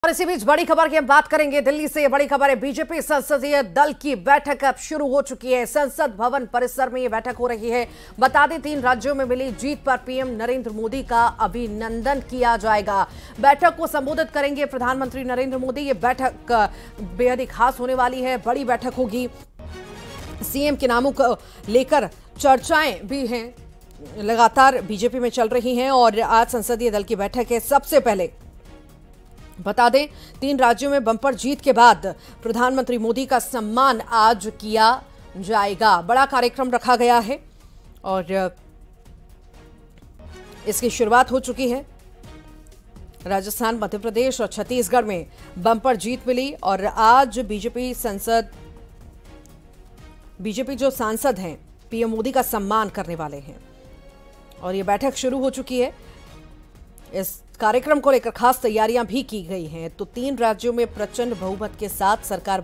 और इसी बीच बड़ी खबर की हम बात करेंगे। दिल्ली से बड़ी खबर है, बीजेपी संसदीय दल की बैठक अब शुरू हो चुकी है। संसद भवन परिसर में ये बैठक हो रही है। बता दें, 3 राज्यों में मिली जीत पर पीएम नरेंद्र मोदी का अभिनंदन किया जाएगा। बैठक को संबोधित करेंगे प्रधानमंत्री नरेंद्र मोदी। ये बैठक बेहद ही खास होने वाली है, बड़ी बैठक होगी। सीएम के नामों को लेकर चर्चाएं भी हैं, लगातार बीजेपी में चल रही हैं और आज संसदीय दल की बैठक है। सबसे पहले बता दें, 3 राज्यों में बम्पर जीत के बाद प्रधानमंत्री मोदी का सम्मान आज किया जाएगा। बड़ा कार्यक्रम रखा गया है और इसकी शुरुआत हो चुकी है। राजस्थान, मध्य प्रदेश और छत्तीसगढ़ में बम्पर जीत मिली और आज बीजेपी जो सांसद हैं पीएम मोदी का सम्मान करने वाले हैं और ये बैठक शुरू हो चुकी है। इस कार्यक्रम को लेकर खास तैयारियां भी की गई हैं। तो 3 राज्यों में प्रचंड बहुमत के साथ सरकार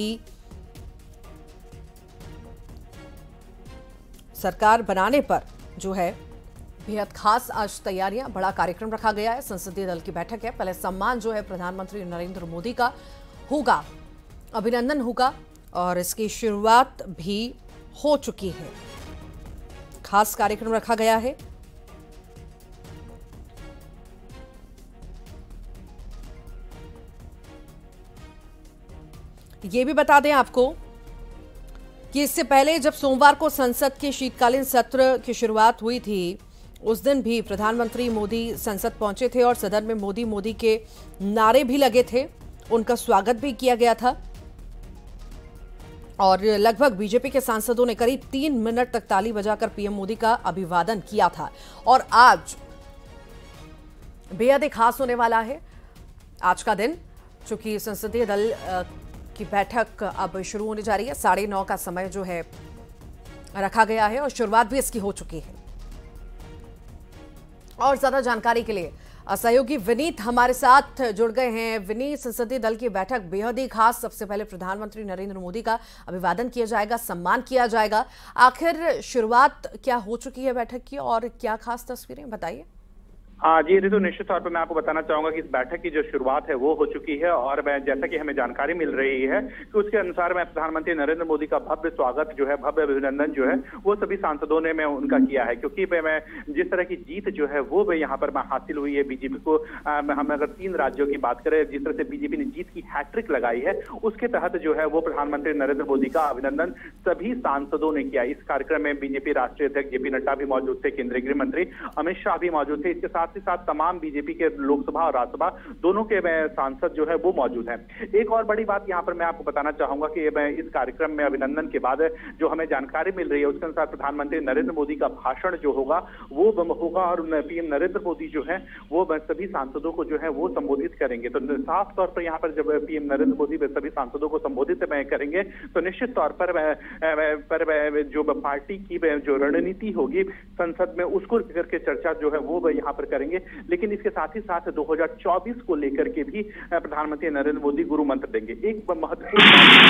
बनाने पर जो है बेहद खास आज तैयारियां, बड़ा कार्यक्रम रखा गया है। संसदीय दल की बैठक है। पहले सम्मान जो है प्रधानमंत्री नरेंद्र मोदी का होगा, अभिनंदन होगा और इसकी शुरुआत भी हो चुकी है। खास कार्यक्रम रखा गया है। ये भी बता दें आपको कि इससे पहले जब सोमवार को संसद के शीतकालीन सत्र की शुरुआत हुई थी, उस दिन भी प्रधानमंत्री मोदी संसद पहुंचे थे और सदन में मोदी मोदी के नारे भी लगे थे। उनका स्वागत भी किया गया था और लगभग बीजेपी के सांसदों ने करीब 3 मिनट तक ताली बजाकर पीएम मोदी का अभिवादन किया था। और आज बेहद ही खास होने वाला है आज का दिन, चूंकि संसदीय दल की बैठक अब शुरू होने जा रही है। 9:30 का समय जो है रखा गया है और शुरुआत भी इसकी हो चुकी है। और ज्यादा जानकारी के लिए सहयोगी विनीत हमारे साथ जुड़ गए हैं। विनीत, संसदीय दल की बैठक बेहद ही खास, सबसे पहले प्रधानमंत्री नरेंद्र मोदी का अभिवादन किया जाएगा, सम्मान किया जाएगा। आखिर शुरुआत क्या हो चुकी है बैठक की और क्या खास तस्वीरें, बताइए। हाँ जी रितु, निश्चित तौर पर मैं आपको बताना चाहूंगा कि इस बैठक की जो शुरुआत है वो हो चुकी है और जैसा कि हमें जानकारी मिल रही है कि उसके अनुसार मैं प्रधानमंत्री नरेंद्र मोदी का भव्य स्वागत जो है, भव्य अभिनंदन जो है वो सभी सांसदों ने मैं उनका किया है। क्योंकि मैं जिस तरह की जीत जो है वो यहाँ पर हासिल हुई है बीजेपी को, हम अगर 3 राज्यों की बात करें, जिस तरह से बीजेपी ने जीत की हैट्रिक लगाई है, उसके तहत जो है वो प्रधानमंत्री नरेंद्र मोदी का अभिनंदन सभी सांसदों ने किया। इस कार्यक्रम में बीजेपी राष्ट्रीय अध्यक्ष जेपी नड्डा भी मौजूद थे, केंद्रीय गृह मंत्री अमित शाह भी मौजूद थे। इसके साथ ही साथ तमाम बीजेपी के लोकसभा और राज्यसभा दोनों के सांसद जो है वो मौजूद हैं। एक और बड़ी बात यहाँ पर मैं आपको बताना चाहूंगा कि इस कार्यक्रम में अभिनंदन के बाद जो हमें जानकारी मिल रही है उसके अनुसार प्रधानमंत्री नरेंद्र मोदी का भाषण जो होगा वो होगा और पीएम नरेंद्र मोदी जो है वो सभी सांसदों को जो है वो संबोधित करेंगे। तो साफ तौर पर यहाँ पर जब पीएम नरेंद्र मोदी सभी सांसदों को संबोधित करेंगे तो निश्चित तौर पर जो पार्टी की जो रणनीति होगी संसद में उसको लेकर के चर्चा जो है वो यहाँ पर करेंगे। लेकिन इसके साथ ही साथ 2024 को लेकर के भी प्रधानमंत्री नरेंद्र मोदी गुरु मंत्र देंगे। एक महत्वपूर्ण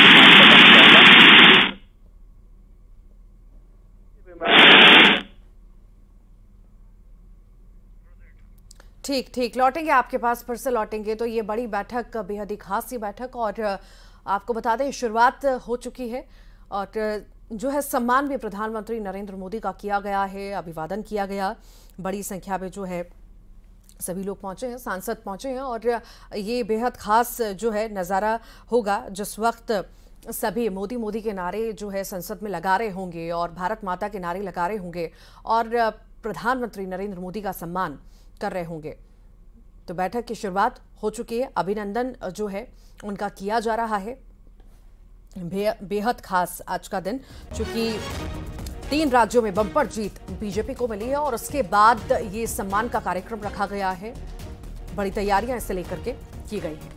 ठीक लौटेंगे आपके पास, फिर से लौटेंगे। तो ये बड़ी बैठक, बेहद ही खास सी बैठक और आपको बता दें शुरुआत हो चुकी है और जो है सम्मान भी प्रधानमंत्री नरेंद्र मोदी का किया गया है, अभिवादन किया गया। बड़ी संख्या में जो है सभी लोग पहुंचे हैं, सांसद पहुंचे हैं और ये बेहद खास जो है नज़ारा होगा जिस वक्त सभी मोदी मोदी के नारे जो है संसद में लगा रहे होंगे और भारत माता के नारे लगा रहे होंगे और प्रधानमंत्री नरेंद्र मोदी का सम्मान कर रहे होंगे। तो बैठक की शुरुआत हो चुकी है, अभिनंदन जो है उनका किया जा रहा है। बेहद खास आज का दिन, चूंकि 3 राज्यों में बम्पर जीत बीजेपी को मिली है और उसके बाद ये सम्मान का कार्यक्रम रखा गया है। बड़ी तैयारियां इसे लेकर के की गई हैं।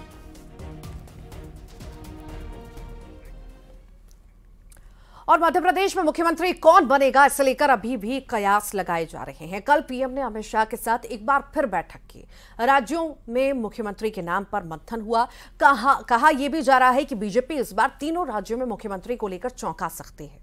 और मध्य प्रदेश में मुख्यमंत्री कौन बनेगा, इसे लेकर अभी भी कयास लगाए जा रहे हैं। कल पीएम ने अमित शाह के साथ एक बार फिर बैठक की। राज्यों में मुख्यमंत्री के नाम पर मंथन हुआ। कहा यह भी जा रहा है कि बीजेपी इस बार तीनों राज्यों में मुख्यमंत्री को लेकर चौंका सकती है।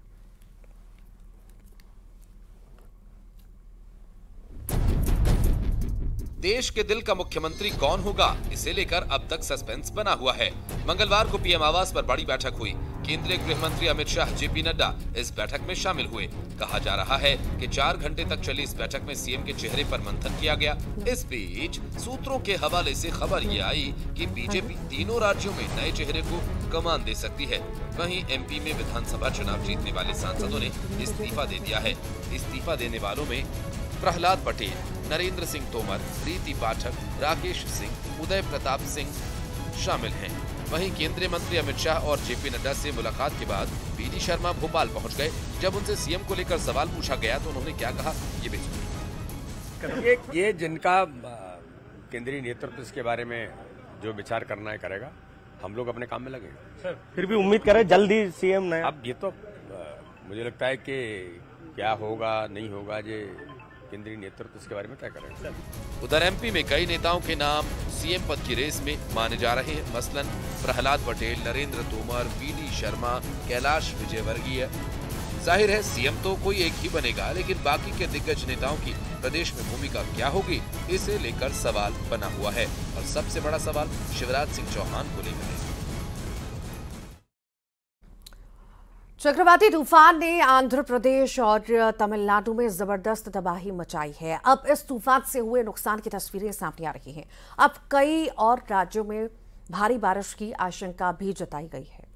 देश के दिल का मुख्यमंत्री कौन होगा, इसे लेकर अब तक सस्पेंस बना हुआ है। मंगलवार को पीएम आवास पर बड़ी बैठक हुई। केंद्रीय गृह मंत्री अमित शाह, जेपी नड्डा इस बैठक में शामिल हुए। कहा जा रहा है कि 4 घंटे तक चली इस बैठक में सीएम के चेहरे पर मंथन किया गया। इस बीच सूत्रों के हवाले से खबर ये आई कि बीजेपी तीनों राज्यों में नए चेहरे को कमान दे सकती है। वहीं एमपी में विधानसभा चुनाव जीतने वाले सांसदों ने इस्तीफा दे दिया है। इस्तीफा देने वालों में प्रहलाद पटेल, नरेंद्र सिंह तोमर, प्रीति पाठक, राकेश सिंह, उदय प्रताप सिंह शामिल हैं। वहीं केंद्रीय मंत्री अमित शाह और जेपी नड्डा से मुलाकात के बाद बीडी शर्मा भोपाल पहुंच गए। जब उनसे सीएम को लेकर सवाल पूछा गया तो उन्होंने क्या कहा, ये भी सुनिए। ये जिनका केंद्रीय नेतृत्व इसके बारे में जो विचार करना है करेगा, हम लोग अपने काम में लगे। सर फिर भी उम्मीद करें जल्दी सीएम नया। अब ये तो मुझे लगता है कि क्या होगा नहीं होगा, ये केंद्रीय नेतृत्व इसके बारे में तय करेगा। उधर एमपी में कई नेताओं के नाम सीएम पद की रेस में माने जा रहे हैं। मसलन प्रहलाद पटेल, नरेंद्र तोमर, बीडी शर्मा, कैलाश विजयवर्गीय। जाहिर है सीएम तो कोई एक ही बनेगा, लेकिन बाकी के दिग्गज नेताओं की प्रदेश में भूमिका क्या होगी, इसे लेकर सवाल बना हुआ है। और सबसे बड़ा सवाल शिवराज सिंह चौहान को लेकर है। चक्रवाती तूफान ने आंध्र प्रदेश और तमिलनाडु में जबरदस्त तबाही मचाई है। अब इस तूफान से हुए नुकसान की तस्वीरें सामने आ रही हैं। अब कई और राज्यों में भारी बारिश की आशंका भी जताई गई है।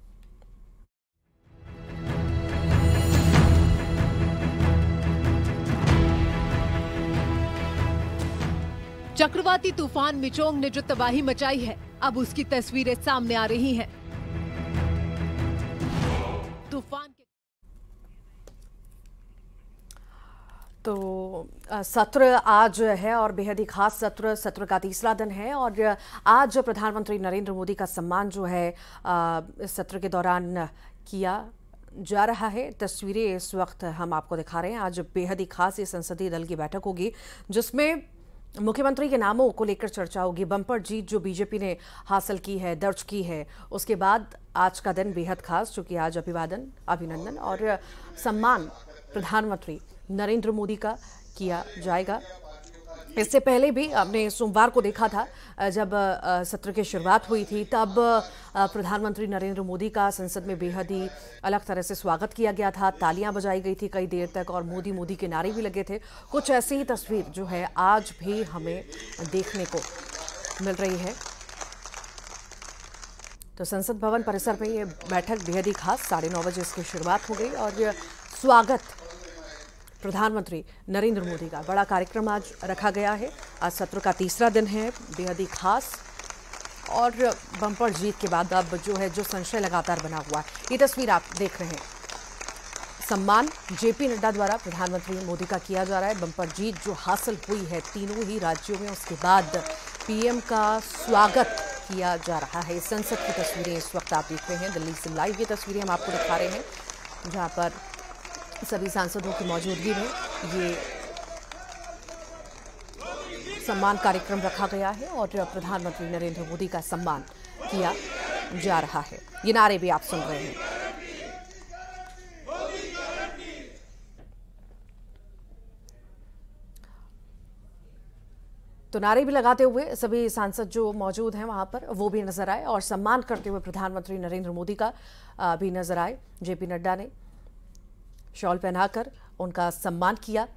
चक्रवाती तूफान मिचोंग ने जो तबाही मचाई है, अब उसकी तस्वीरें सामने आ रही हैं। तूफान के तो सत्र आज है और बेहद ही खास सत्र का तीसरा दिन है और आज प्रधानमंत्री नरेंद्र मोदी का सम्मान जो है इस सत्र के दौरान किया जा रहा है। तस्वीरें इस वक्त हम आपको दिखा रहे हैं। आज बेहद ही खास ये संसदीय दल की बैठक होगी जिसमें मुख्यमंत्री के नामों को लेकर चर्चा होगी। बम्पर जीत जो बीजेपी ने हासिल की है, दर्ज की है, उसके बाद आज का दिन बेहद खास, क्योंकि आज अभिनंदन और सम्मान प्रधानमंत्री नरेंद्र मोदी का किया जाएगा। इससे पहले भी आपने सोमवार को देखा था, जब सत्र की शुरुआत हुई थी, तब प्रधानमंत्री नरेंद्र मोदी का संसद में बेहद ही अलग तरह से स्वागत किया गया था। तालियां बजाई गई थी कई देर तक और मोदी मोदी के नारे भी लगे थे। कुछ ऐसी ही तस्वीर जो है आज भी हमें देखने को मिल रही है। तो संसद भवन परिसर में ये बैठक बेहद ही खास 9:30 बजे इसकी शुरुआत हो गई और स्वागत प्रधानमंत्री नरेंद्र मोदी का बड़ा कार्यक्रम आज रखा गया है। आज सत्र का तीसरा दिन है, बेहद ही खास और बम्पर जीत के बाद अब जो संशय लगातार बना हुआ है, ये तस्वीर आप देख रहे हैं। सम्मान जेपी नड्डा द्वारा प्रधानमंत्री मोदी का किया जा रहा है। बम्पर जीत जो हासिल हुई है तीनों ही राज्यों में, उसके बाद पीएम का स्वागत किया जा रहा है। संसद की तस्वीरें इस वक्त आप देख रहे हैं। दिल्ली से लाइव ये तस्वीरें हम आपको दिखा रहे हैं, जहां पर सभी सांसदों की मौजूदगी में ये सम्मान कार्यक्रम रखा गया है और प्रधानमंत्री नरेंद्र मोदी का सम्मान किया जा रहा है। ये नारे भी आप सुन रहे हैं। तो नारे भी लगाते हुए सभी सांसद जो मौजूद हैं वहां पर वो भी नजर आए और सम्मान करते हुए प्रधानमंत्री नरेंद्र मोदी का भी नजर आए। जेपी नड्डा ने शॉल पहनाकर उनका सम्मान किया।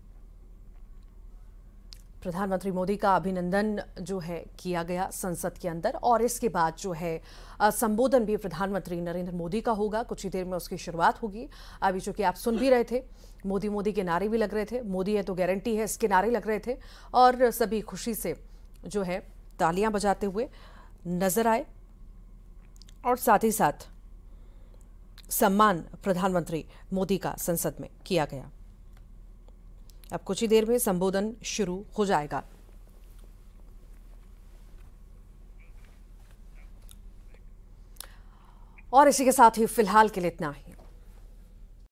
प्रधानमंत्री मोदी का अभिनंदन जो है किया गया संसद के अंदर और इसके बाद जो है संबोधन भी प्रधानमंत्री नरेंद्र मोदी का होगा। कुछ ही देर में उसकी शुरुआत होगी। अभी चूंकि आप सुन भी रहे थे, मोदी मोदी के नारे भी लग रहे थे। मोदी है तो गारंटी है, इसके नारे लग रहे थे और सभी खुशी से जो है तालियां बजाते हुए नजर आए और साथ ही साथ सम्मान प्रधानमंत्री मोदी का संसद में किया गया। अब कुछ ही देर में संबोधन शुरू हो जाएगा। और इसी के साथ ही फिलहाल के लिए इतना ही।